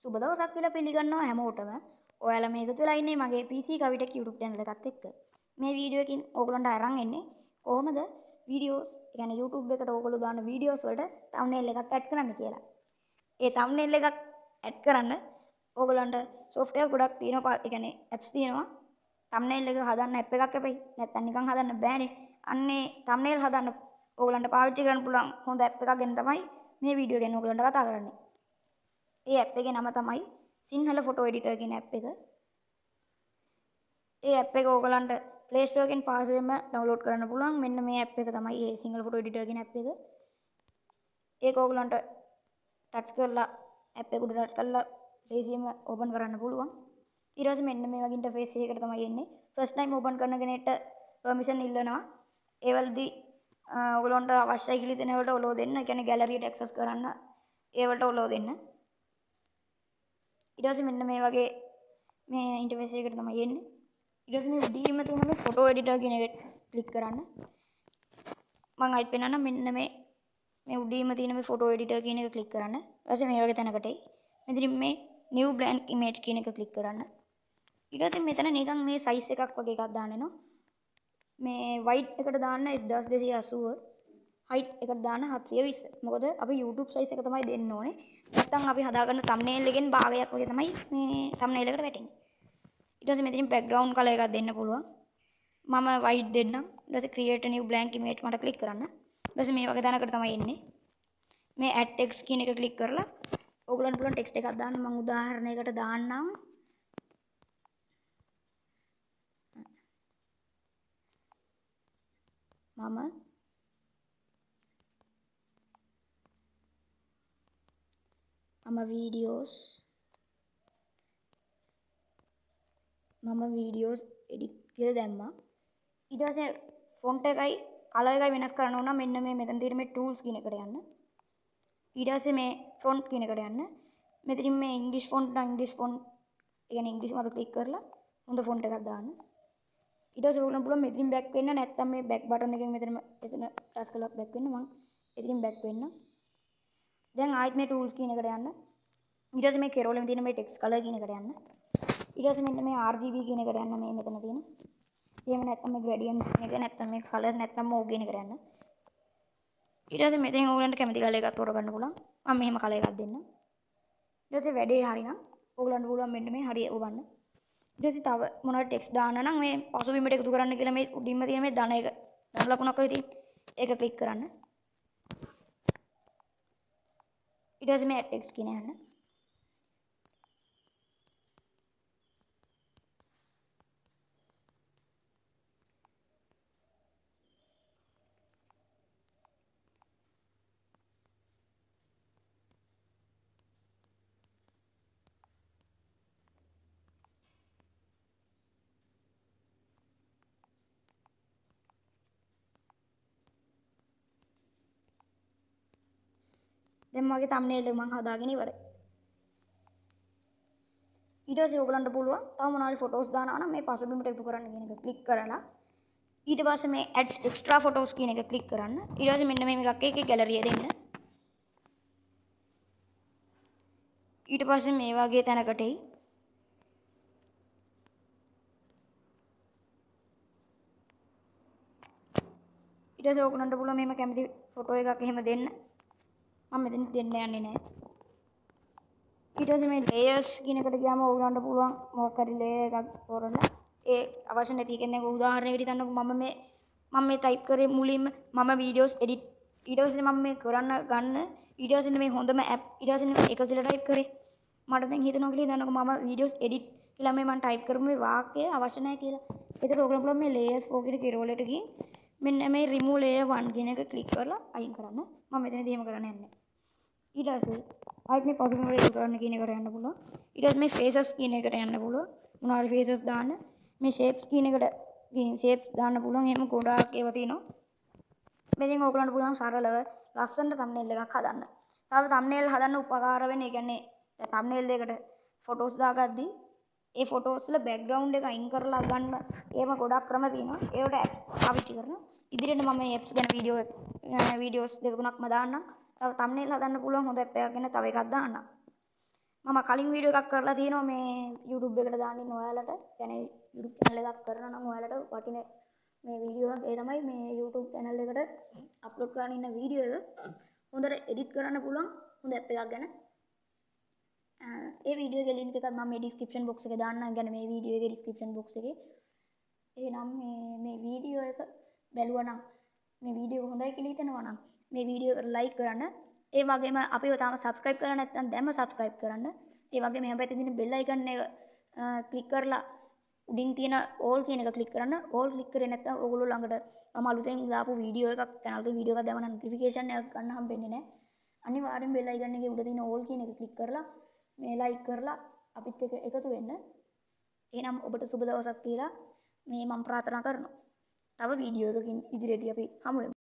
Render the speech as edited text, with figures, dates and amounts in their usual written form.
සුබ දවසක් කියලා පිළිගන්නවා හැමෝටම. ඔයාලා මේක තුලා ඉන්නේ මගේ PC කවිටෙක් YouTube channel එකත් එක්ක. මේ වීඩියෝ එකකින් ඕගොල්ලන්ට අරන් එන්නේ කොහොමද වීඩියෝස්, ඒ කියන්නේ YouTube එකට ඕගොල්ලෝ දාන වීඩියෝස් වලට thumbnail එකක් ඇඩ් කරන්න කියලා. ඒ thumbnail එකක් ඇඩ් කරන්න ඕගොල්ලන්ට software ගොඩක් තියෙනවා. ඒ කියන්නේ apps තියෙනවා. thumbnail එක හදන්න app එකක් හැබැයි නැත්තම් නිකන් හදන්න බෑනේ. අන්නේ thumbnail හදන්න ඕගොල්ලන්ට පාවිච්චි කරන්න පුළුවන් හොඳ app එකක් ගැන තමයි මේ වීඩියෝ එකෙන් ඕගොල්ලන්ට කතා කරන්නේ. ඒ ඇප් එකේ නම තමයි සිංහල ෆොටෝ එඩිටර් කියන ඇප් එක. ඒ ඇප් එක ඕගලන්ට Play Store එකෙන් පහසුවෙන්ම ඩවුන්ලෝඩ් කරන්න පුළුවන්. මෙන්න මේ ඇප් එක තමයි මේ සිංහල ෆොටෝ එඩිටර් කියන ඇප් එක. ඒක ඕගලන්ට ටච් කරලා ඇප් එක උඩ ටච් කරලා ලේසියෙන්ම ඕපන් කරන්න පුළුවන්. ඊට පස්සේ මෙන්න මේ වගේ ඉන්ටර්ෆේස් එකකට තමයි එන්නේ. ෆස්ට් ටයිම් ඕපන් කරන කෙනෙක්ට පර්මිෂන් ඉල්ලනවා. ඒ වලදී ඕගලන්ට අවශ්‍යයි කියලා දෙන වලට ඔලෝ දෙන්න. ඒ කියන්නේ ගැලරියට ඇක්සස් කරන්න ඒ වලට ඔලෝ දෙන්න. ඊට පස්සේ මෙන්න මේ වගේ මේ ඉන්ටර්ෆේස් එකකට තමයි එන්නේ. ඊට පස්සේ මේ උඩින්ම තියෙන මේ ෆොටෝ එඩිටර් කියන එකට ක්ලික් කරන්න. මම ආයිත් පෙන්නන්නම්. මෙන්න මේ උඩින්ම තියෙන මේ ෆොටෝ එඩිටර් කියන එක ක්ලික් කරන්න. ඊට පස්සේ මේ වගේ තැනකට එයි. මෙතනින් මේ new blank image කියන එක ක්ලික් කරන්න. ඊට පස්සේ මෙතන නිකන් මේ size එකක් වගේ එකක් දාන්න එනවා. මේ white එකට දාන්න 1280, height එකට දාන්න 720. මොකද අපි YouTube size එක තමයි දෙන්න ඕනේ. නැත්නම් අපි හදාගන්න thumbnail එකෙන් භාගයක් වගේ තමයි මේ thumbnail එකට වැටෙන්නේ. ඊට පස්සේ මෙතනින් background color එකක් දෙන්න පුළුවන්. මම white දෙන්නම්. ඊට පස්සේ create a new blank image මට ක්ලික් කරන්න. ඊට පස්සේ මේ වගේ තැනකට තමයි එන්නේ. මේ add text කියන එක ක්ලික් කරලා ඕගලන්ට පුළුවන් text එකක් දාන්න. මම උදාහරණයකට දාන්නම්. මම වීඩියෝස් එඩිට් කියලා දැම්මා. ඊට පස්සේ ෆොන්ට් එකයි කලර් එකයි වෙනස් කරන්න ඕන නම් මෙන්න මේ මෙතන තියෙන මේ tools කියන එකට යන්න. ඊට පස්සේ මේ font කියන එකට යන්න. මෙතනින් මේ English font නම් English font, ඒ කියන්නේ English මත ක්ලික් කරලා හොඳ font එකක් දාන්න. ඊට පස්සේ ඕගොල්ලන් පුළුවන් මෙතනින් back වෙන්න, නැත්නම් මේ back button එකෙන් එතන ටච් කරලා back වෙන්න. මම එතනින් back වෙන්න. දැන් ආයෙත් මේ tools කියන එකට යන්න. ඊට පස්සේ මේ කෙරෝලෙම තියෙන මේ text color කියන එකට යන්න. ඊට පස්සේ මෙන්න මේ RGB කියන එකට යන්න. මේ මෙතන තියෙන. එහෙම නැත්නම් මේ gradient කියන එක, නැත්නම් මේ colors, නැත්නම් මෝ කියන එකට යන්න. ඊට පස්සේ මෙතෙන් ඕගලන්ට කැමති color එකක් තෝරගන්න පුළුවන්. මම මෙහෙම color එකක් දෙන්නම්. ඊට පස්සේ වැඩේ හරිනම් ඕගලන්ට පුළුවන් මෙන්න මේ හරිය ඔබන්න. ඊට පස්සේ තව මොනවද text දාන්න නම් මේ පසුබිමට එකතු කරන්න කියලා මේ උඩින්ම තියෙන මේ ධන එක, ධන ලකුණක් වගේ තියෙන ඒක ක්ලික් කරන්න. ඊට පස්සේ මේ add text කියන යන්න. දැන් මගේ thumbnail එක මම හදාගෙන ඉවරයි. ඊට පස්සේ ඔයගලන්ට පුළුවන් තව මොනවාරි photos දානවා නම් මේ පසුබිමට එකතු කරන්න කියන එක ක්ලික් කරලා ඊට පස්සේ මේ add extra photos කියන එක ක්ලික් කරන්න. ඊට පස්සේ මෙන්න මේ එකක් එකේ gallery දෙන්න. ඊට පස්සේ මේ වගේ තැනකට එයි. ඊට පස්සේ ඔයගලන්ට පුළුවන් මෙහෙම කැමති ෆොටෝ එකක් එහෙම දෙන්න. මම මෙතන දෙන්න යන්නේ නැහැ. ඊට පස්සේ මේ layers කියන එකට ගියාම ඕගලන්ට පුළුවන් මොකක් හරි layer එකක් තෝරලා ඒ අවශ්‍ය නැති එකෙන් දැන් උදාහරණයකට හිතන්නකෝ මම මේ ටයිප් කරේ මුලින්ම මම videos edit. ඊට පස්සේ මම මේ කරන්න ගන්න ඊට පස්සේ මේ හොඳම app ඊට පස්සේ මේ එක කියලා ටයිප් කරේ. මට දැන් හිතෙනවා කියලා හිතන්නකෝ මම videos edit කියලා මේ මම ටයිප් කරමු මේ වාක්‍යය අවශ්‍ය නැහැ කියලා. ඒතර ඕගලන්ට පුළුවන් මේ layers 4 කියන කෙරෝලෙට ගිහින් මෙන්න මේ remove layer 1 කියන එක ක්ලික් කරලා අයින් කරන්න. මම මෙතනදී එහෙම කරන්න යන්නේ. ඊට පස්සේ ආයෙත් මේ පසුබිමට එකතු කරන්න කියන එකට යන්න පුළුවන්. ඊට පස්සේ මේ faces කියන එකට යන්න පුළුවන්. මොනවාරි faces දාන්න. මේ shapes කියන එකට ගිහින් shapes දාන්න පුළුවන්. එහෙම ගොඩාක් ඒවා තියෙනවා. මෙතෙන් ඕගලන්ට පුළුවන් සරලව ලස්සනට thumbnail එකක් හදන්න. තව thumbnail හදන්න උපකාර වෙන, ඒ කියන්නේ thumbnail එකකට photos දාගද්දී ඒ photos වල background එක අයින් කරලා ගන්න ඒව ගොඩක් ක්‍රම තියෙනවා. ඒවට apps පාවිච්චි කරනවා. ඉදිරියට මම මේ apps ගැන වීඩියෝස් දෙක තුනක්ම දාන්නම්. තව thumbnail හදන්න පුළුවන් හොඳ app එකක් ගැන තව එකක් දාන්නම්. මම කලින් වීඩියෝ එකක් කරලා තියෙනවා මේ YouTube එකට දාන්න ඉන්න ඔයාලට. يعني YouTube channel එකක් කරනවා නම් ඔයාලට වටින මේ වීඩියෝ එකක්. ඒ තමයි මේ YouTube channel එකට අප්ලෝඩ් කරන්න ඉන්න වීඩියෝ එක. හොඳට එඩිට් කරන්න පුළුවන් හොඳ ඇප් එකක් ගැන. ඒ වීඩියෝ එකේ link එකක් මම මේ description box එකේ දාන්නම්. يعني මේ වීඩියෝ එකේ description box එකේ. එහෙනම් මේ වීඩියෝ එක බැලුවා නම් මේ වීඩියෝ හොඳයි කියලා හිතෙනවා නම් මේ වීඩියෝ එකට like කරන්න. ඒ වගේම අපිව තාම subscribe කරලා නැත්නම් දැන්ම subscribe කරන්න. ඒ වගේම හැම පැත්තේ තියෙන bell icon එක click කරලා උඩින් තියෙන all කියන එක click කරන්න. all click කරේ නැත්නම් ඔයගොල්ලෝ ළඟට මම අලුතෙන් දාපු වීඩියෝ එකක් channel එකේ වීඩියෝ එකක් දැම්ම නම් notification එකක් ගන්න හම්බෙන්නේ නැහැ. අනිවාර්යෙන් bell icon එකේ උඩ තියෙන all කියන එක click කරලා මේ like කරලා අපිත් එක්ක එකතු වෙන්න. එහෙනම් ඔබට සුබ දවසක් කියලා මේ මම ප්‍රාර්ථනා කරනවා. තව වීඩියෝ එකකින් ඉදිරියේදී අපි හමු වෙමු.